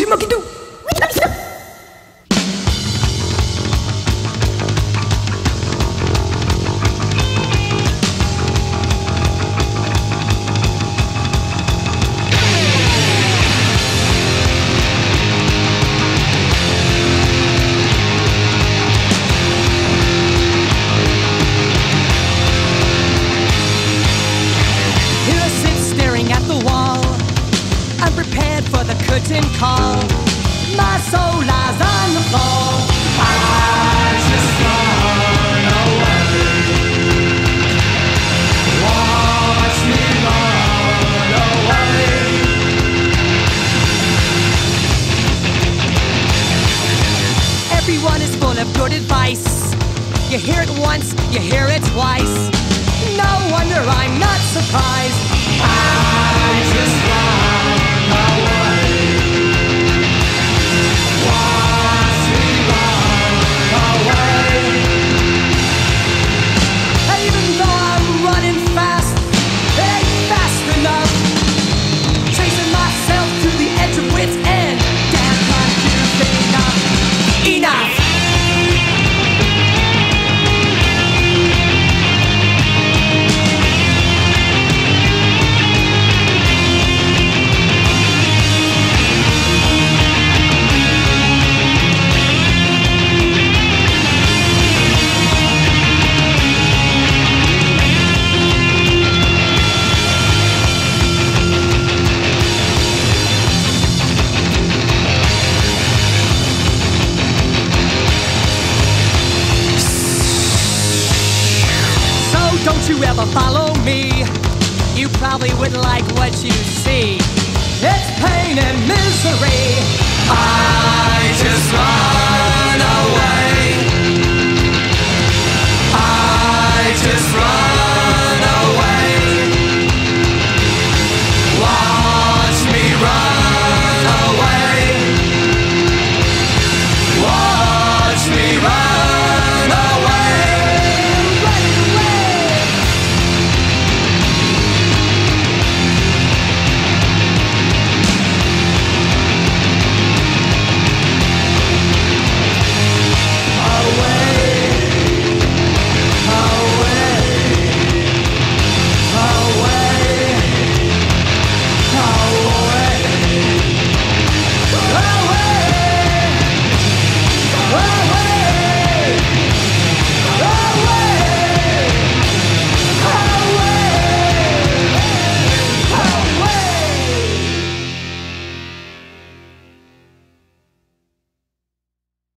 monkey do. Unprepared for the curtain call, my soul lies on the floor. I just run away. Watch me run away. Everyone is full of good advice. You hear it once, you hear it twice. No wonder I'm not surprised. I just run away. Watch me run away. Even though I'm running fast, it ain't fast enough. Chasing myself to the edge of wit's end. Damn confused enough. Enough. Don't you ever follow me. You probably wouldn't like what you see. It's pain and misery. I just run